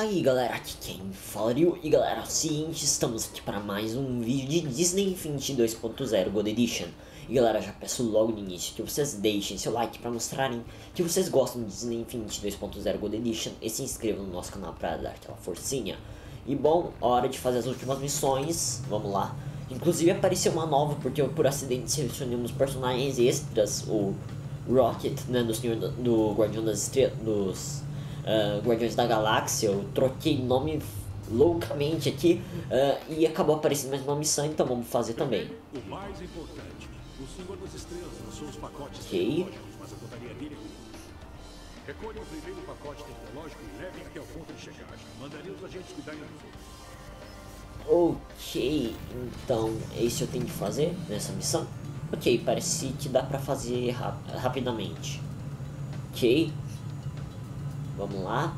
Aí galera, aqui quem fala e galera, é o seguinte, estamos aqui para mais um vídeo de Disney Infinity 2.0 Gold Edition. E galera, já peço logo no início que vocês deixem seu like para mostrarem que vocês gostam de Disney Infinity 2.0 Gold Edition e se inscrevam no nosso canal para dar aquela forcinha. E bom, hora de fazer as últimas missões, vamos lá. Inclusive apareceu uma nova porque eu por acidente selecionei uns personagens extras, o Rocket, né, do Guardião das Estrelas, Guardiões da Galáxia. Eu troquei nome loucamente aqui e acabou aparecendo mais uma missão, então vamos fazer também. O mais importante, o Senhor das Estrelas lançou os pacotes Ok. tecnológicos, mas a contaria dele é ruim. Recolha o primeiro pacote tecnológico e leve até o ponto de chegagem. Mandarei os agentes cuidarem dos outros. Ok, então é isso que eu tenho que fazer nessa missão? Ok, parece que dá pra fazer rapidamente. Ok. Vamos lá.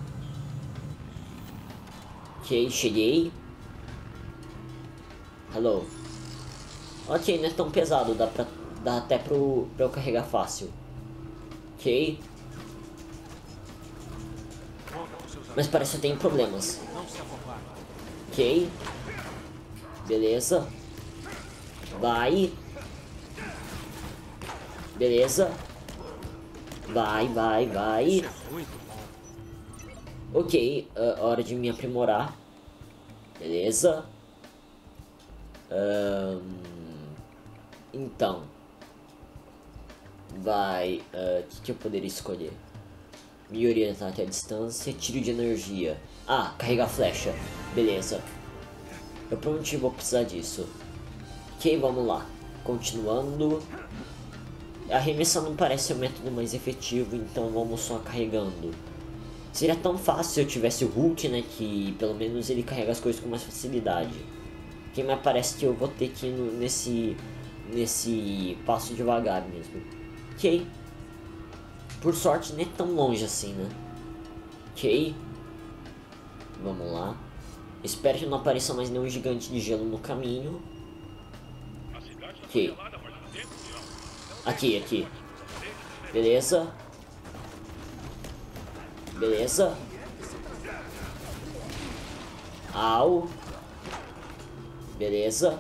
Ok, cheguei. Hello. Ok, não é tão pesado, dá até pra eu carregar fácil. Ok. Mas parece que eu tenho problemas. Ok. Beleza. Vai. Beleza. Vai. Ok, hora de me aprimorar. Beleza. Então. Vai. O que eu poderia escolher? Melhoria de ataque à distância. Tiro de energia. Ah, carregar flecha. Beleza. Eu provavelmente vou precisar disso. Ok, vamos lá. Continuando. Arremessar não parece o método mais efetivo, então vamos só carregando. Seria tão fácil se eu tivesse o Hulk, né, que pelo menos ele carrega as coisas com mais facilidade. Que me parece que eu vou ter que ir nesse passo devagar mesmo. Ok. Por sorte nem é tão longe assim, né. Ok. Vamos lá. Espero que não apareça mais nenhum gigante de gelo no caminho. Ok. Aqui. Beleza. Au. Beleza.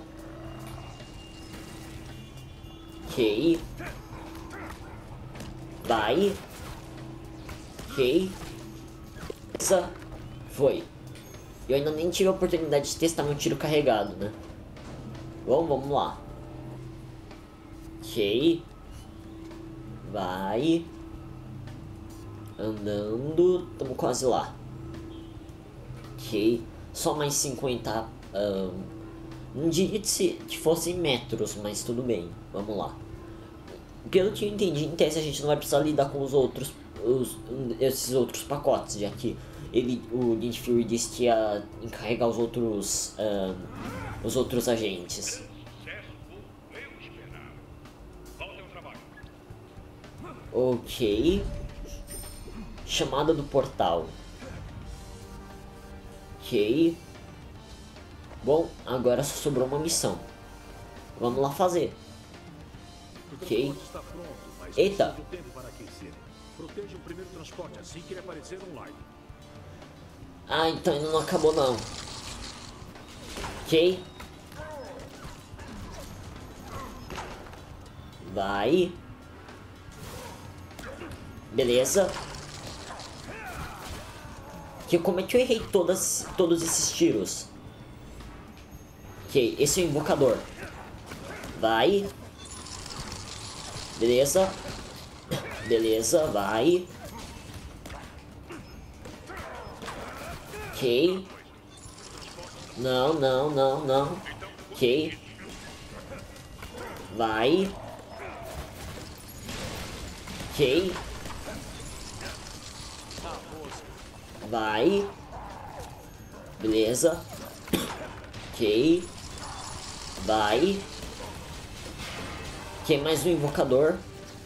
Ok. Vai. Ok. Beleza. Foi. Eu ainda nem tive a oportunidade de testar meu tiro carregado, né? Bom, vamos lá. Ok. Vai. Andando. Estamos quase lá. Ok. Só mais 50. Não diria que fossem metros, mas tudo bem. Vamos lá. Pelo que eu entendi, em tese a gente não vai precisar lidar com esses outros pacotes, já que o Nick Fury disse que ia encarregar os outros agentes. Ok. Chamada do portal. Ok. Bom, agora só sobrou uma missão. Vamos lá fazer. Ok. Eita. Proteja o primeiro transporte assim que ele aparecer online. Ah, então ainda não acabou não. Ok. Vai. Beleza. Como é que eu errei todos esses tiros? Ok, esse é o invocador. Vai. Beleza. Beleza, vai. Ok. Não. Ok. Vai. Ok. Vai. Beleza. Ok. Vai. Ok, mais um invocador.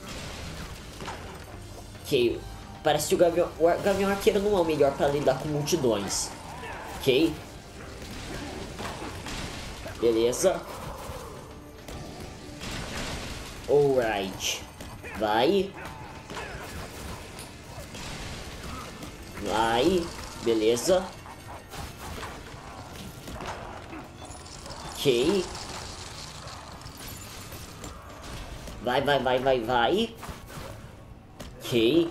Ok. Parece que o Gavião Arqueiro não é o melhor para lidar com multidões. Ok. Beleza. Alright. Vai. Vai. Beleza. Ok. Vai, vai, vai, vai, vai. Ok.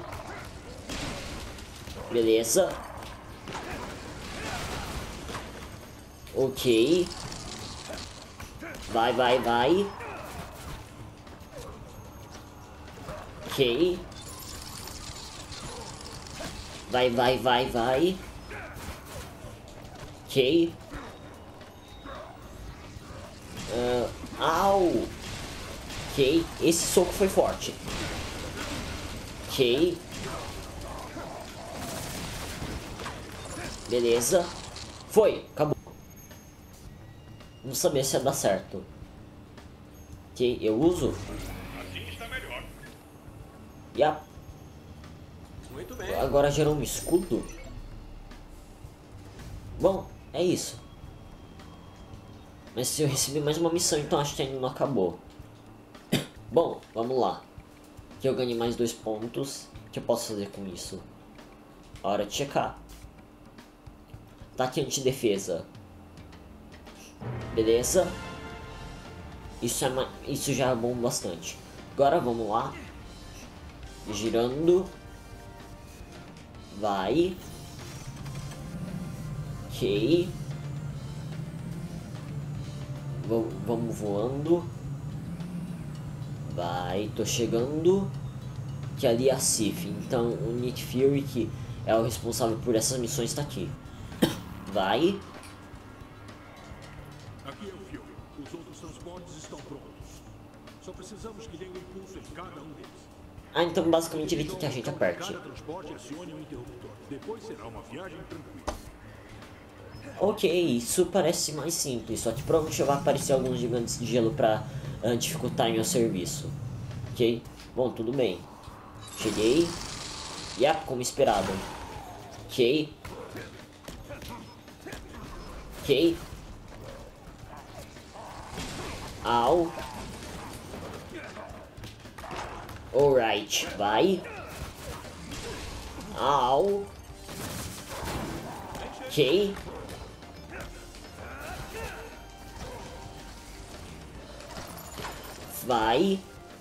Beleza. Ok. Vai, vai, vai. Ok. Vai, vai, vai, vai. Ok. Au. Ok. Esse soco foi forte. Ok. Beleza. Foi. Acabou. Vamos saber se vai dar certo. Ok. Eu uso. Assim está melhor. Yap. Muito bem. Agora gerou um escudo. Bom, é isso. Mas eu recebi mais uma missão, então acho que ainda não acabou. Bom, vamos lá. Aqui eu ganhei mais 2 pontos. O que eu posso fazer com isso? Hora de checar. Ataque antidefesa. Beleza. Isso já é bom bastante. Agora vamos lá. Girando. Vai. Ok. Vamos voando. Vai, tô chegando. Que ali é a Sif. Então o Nick Fury, que é o responsável por essas missões, tá aqui. Vai. Aqui é o Fury. Os outros transportes estão prontos. Só precisamos que dê um impulso em cada um deles. Ah, então basicamente ele quer que a gente aperte. Cada transporte acione um interruptor. Depois será uma viagem tranquila. Ok, isso parece mais simples, só que provavelmente vai aparecer alguns gigantes de gelo pra dificultar meu serviço. Ok? Bom, tudo bem. Cheguei. Yap, como esperado. Ok. Ok. Au. Alright, vai. Au. Ok. Vai.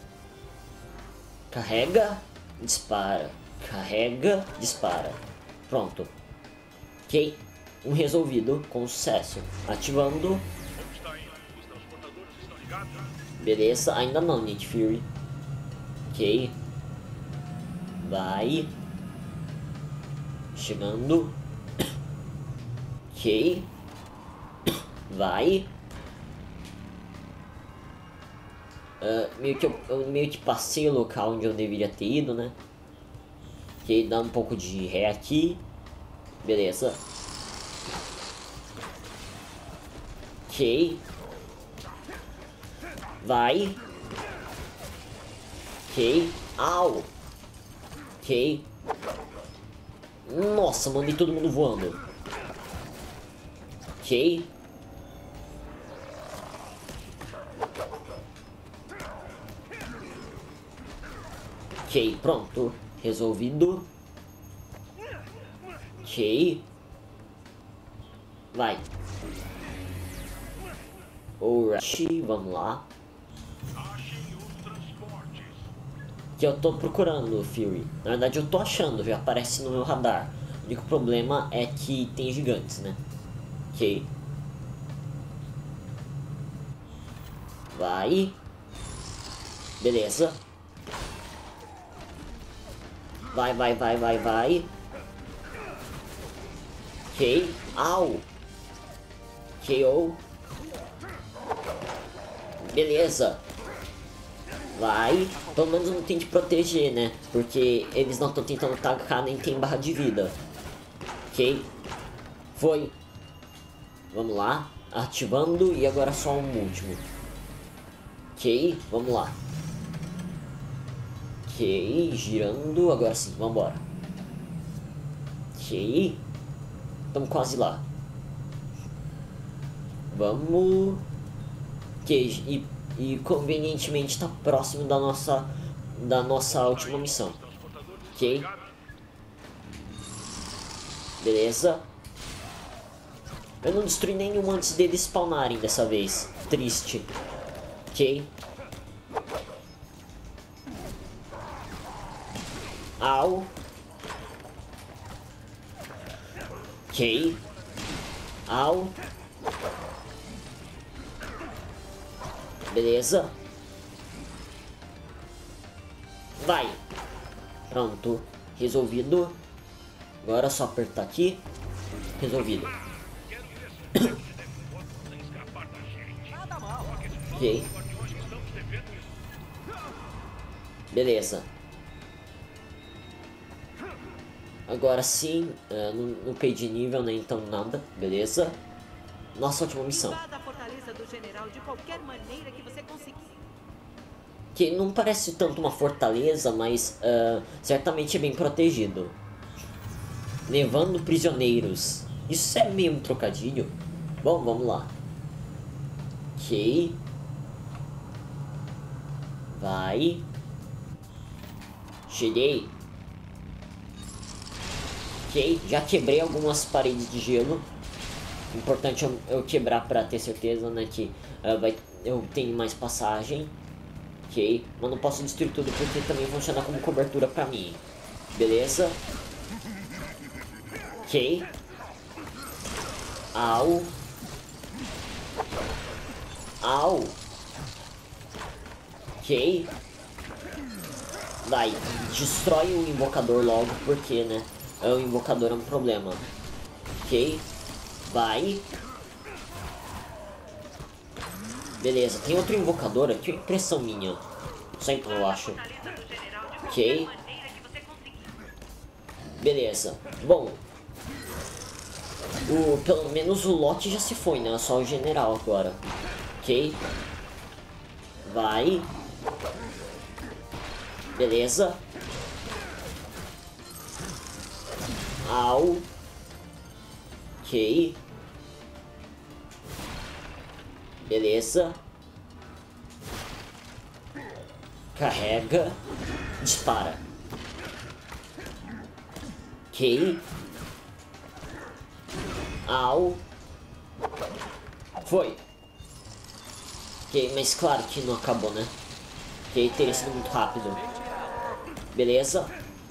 Carrega. Dispara. Carrega. Dispara. Pronto. Ok. Um resolvido com sucesso. Ativando. Onde está indo? Os transportadores estão ligados? Beleza. Ainda não, Nick Fury. Ok. Vai. Chegando. Ok. Vai. Eu meio que passei o local onde eu deveria ter ido, né? Ok, dá um pouco de ré aqui. Beleza. Ok. Vai. Ok. Au. Ok. Nossa, mandei todo mundo voando. Ok. Ok, pronto. Resolvido. Ok. Vai. Alright, vamos lá. Achem os transportes. Que eu tô procurando, Fury. Na verdade eu tô achando, já aparece no meu radar. O único problema é que tem gigantes, né? Ok. Vai. Beleza. Vai, vai, vai, vai, vai. Ok. Au. KO. Beleza. Vai. Pelo menos não tem que proteger, né? Porque eles não estão tentando atacar nem tem barra de vida. Ok. Foi. Vamos lá. Ativando e agora só um último. Ok. Vamos lá. Ok. Girando. Agora sim. Vambora. Ok. Estamos quase lá. Vamos. Ok. E convenientemente está próximo da nossa última missão. Ok. Beleza. Eu não destruí nenhum antes deles spawnarem dessa vez. Triste. Ok. Au. Ok. Au. Beleza. Vai. Pronto. Resolvido. Agora é só apertar aqui. Resolvido. Ok. Beleza. Agora sim, não upei de nível, né? Então nada. Beleza. Nossa última missão. Invada a fortaleza do general de qualquer maneira que você conseguir. Que não parece tanto uma fortaleza, mas certamente é bem protegido. Levando prisioneiros. Isso é meio um trocadilho. Bom, vamos lá. Ok. Vai. Cheguei. Ok, já quebrei algumas paredes de gelo. Importante eu quebrar para ter certeza, né, que eu tenho mais passagem. Ok, mas não posso destruir tudo porque também funciona como cobertura para mim. Beleza. Ok. Au. Au. Ok. Vai, destrói o invocador logo, porque, né, o invocador é um problema. Ok. Vai. Beleza, tem outro invocador aqui, impressão minha. Só então eu acho. Ok. Beleza. Bom. Pelo menos o lote já se foi, né? Só o general agora. Ok. Vai. Beleza. Au. Ok. Beleza. Carrega. Dispara. Ok. Au. Foi. Ok, mas claro que não acabou, né? Ok, teria sido muito rápido. Beleza.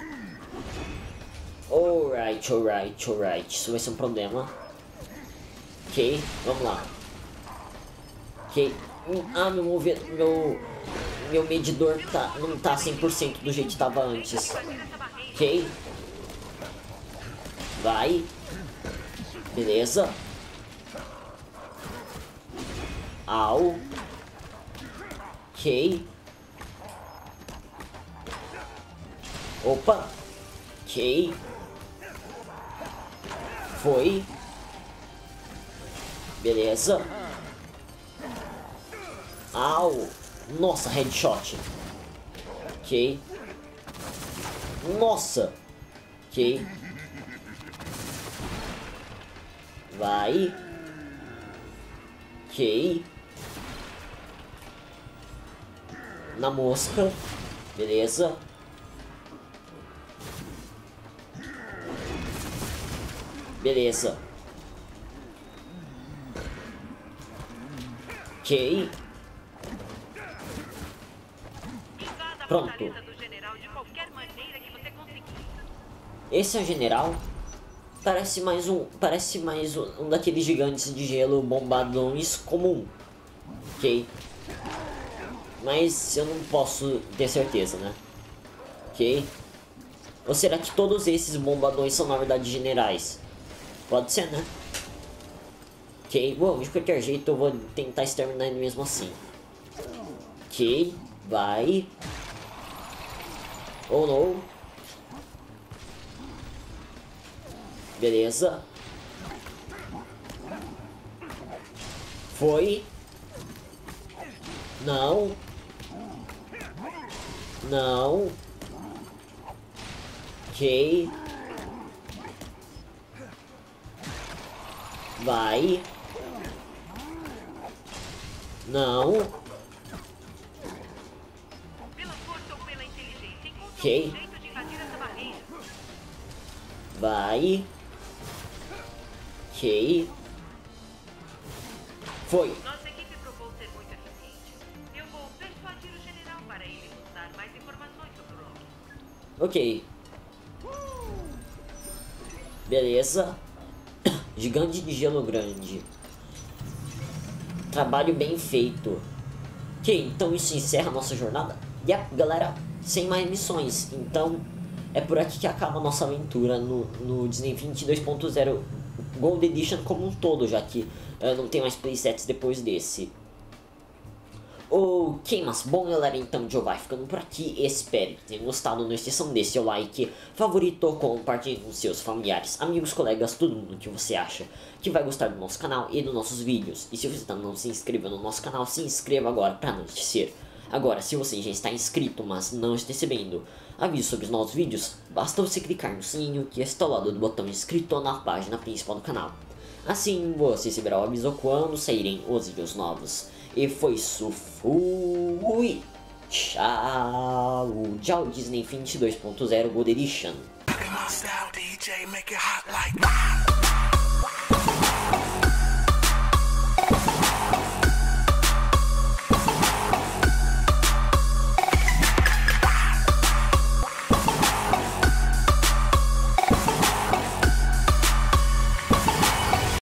Alright, alright, alright. Isso vai ser um problema. Ok, vamos lá. Ok. Ah, meu medidor não tá 100% do jeito que tava antes. Ok. Vai. Beleza. Au. Ok. Opa. Ok. Foi. Beleza. Au. Nossa, headshot. Ok. Nossa. Ok. Vai. Ok. Na mosca. Beleza. Beleza. Ok. Pronto. Esse é o general. Parece mais um daqueles gigantes de gelo bombadões comum. Ok. Mas eu não posso ter certeza, né? Ok. Ou será que todos esses bombadões são na verdade generais? Pode ser, né? Ok. Bom, de qualquer jeito eu vou tentar exterminar ele mesmo assim. Ok. Vai. Oh não. Beleza. Foi. Não. Não. Ok. Vai. Não. Ok. Vai. Ok. Foi. Nossa equipe provou ser muito eficiente. Eu vou persuadir o general para ele nos dar mais informações sobre o Loki. Ok. Beleza. Gigante de gelo grande. Trabalho bem feito. Ok, então isso encerra a nossa jornada. Galera, sem mais missões. Então, é por aqui que acaba a nossa aventura no Disney Infinity 2.0 Gold Edition como um todo, já que não tem mais playsets depois desse. Ok, mas bom galera, então eu vai ficando por aqui, espero que tenham gostado, não esqueçam de seu like, favorito, compartilhe com seus familiares, amigos, colegas, todo mundo que você acha que vai gostar do nosso canal e dos nossos vídeos. E se você ainda não se inscreveu no nosso canal, se inscreva agora para não esquecer. Agora, se você já está inscrito, mas não está recebendo aviso sobre os novos vídeos, basta você clicar no sininho que está ao lado do botão inscrito na página principal do canal. Assim você receberá o aviso quando saírem os vídeos novos. E foi isso, fui! Tchau! Tchau, Disney Infinity 2.0 Gold Edition.